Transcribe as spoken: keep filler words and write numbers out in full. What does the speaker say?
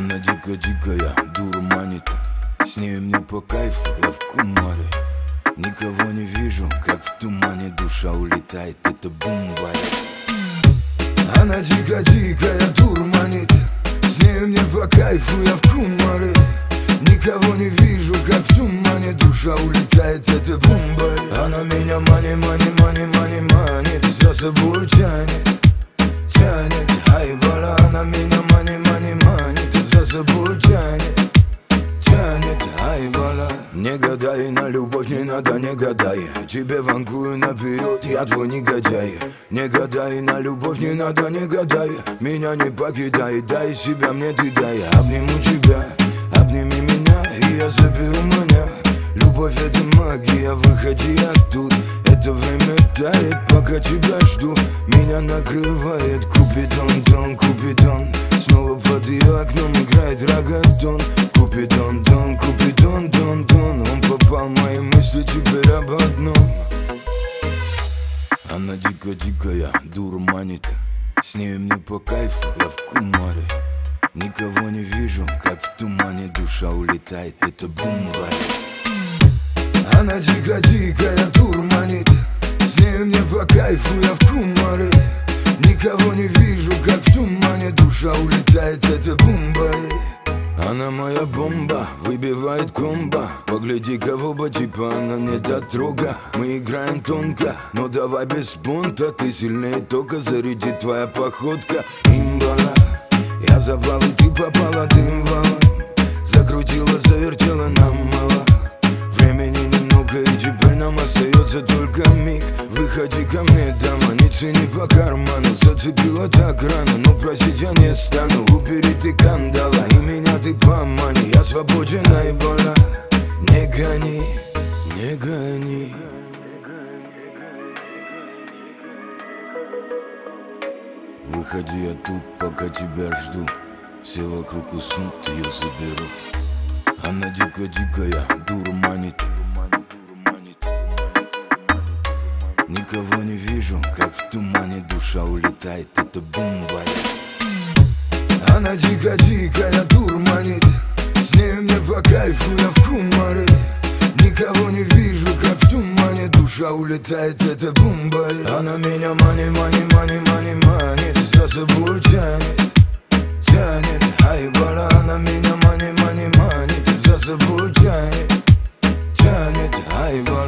Она дико-дикая, дурманит. С ней мне по кайфу, я в кумаре. Никого не вижу, как в тумане душа улетает, это бомба. Она дико-дикая, дурманит. С ней мне по кайфу, я в кумаре. Никого не вижу, как в тумане душа улетает, это бомба. Она меня мани, мани, мани, мани, манит, за собой тянет, тянет, айбала. Она меня мани, мани, манит, за собой тянет, тянет, айбала. Не гадай на любовь, не надо, не гадай. Тебе вангую наперед, я твой негодяй. Не гадай на любовь, не надо, не гадай. Меня не покидай, дай себя мне ты дай. Обниму тебя, обними меня, и я заберу меня. Любовь это магия, выходи оттуда. Это время тает, пока тебя жду. Меня накрывает Купидон, дон, Купидон. Снова под ее окном играет рагатон. Купидон, дон, Купидон, дон, дон. Он попал в мои мысли теперь об одном. Она дико-дикая, дурманит. С ней мне по кайфу, я в кумаре. Никого не вижу, как в тумане душа улетает, это бомба. Она дико-дикая, дурманит. С ней мне по кайфу, я в кумаре. Никого не вижу, как в тумане душа улетает, это бомба. Она моя бомба, выбивает комбо. Погляди-ка в оба, типа она не дотрога. Мы играем тонко, но давай без понта. Ты сильнее тока, зарядит твоя походка. Имбала, я запал и ты попала дым валом. Закрутила, завертела нам мало. Времени немного и теперь нам остается только миг. Выходи ко мне, дама, не цени по карману. Зацепила так рано, но просить я не стану. Убери ты кандала, и меня ты помани. Я свободен, айбола, не гони, не гони. Выходи, я тут, пока тебя жду. Все вокруг уснут, ее заберу. Она дико-дикая, дурманит. Никого не вижу, как в тумане душа улетает, это бомба. Она дико-дикая, дурманит. С ней мне по кайфу, я в кумаре. Никого не вижу, как в тумане душа улетает, это бомба. Она меня мани, мани, мани, мани, манит, за собой тянет, тянет, айбала. Она меня мани, мани, манит, за собой тянет, тянет, айбала.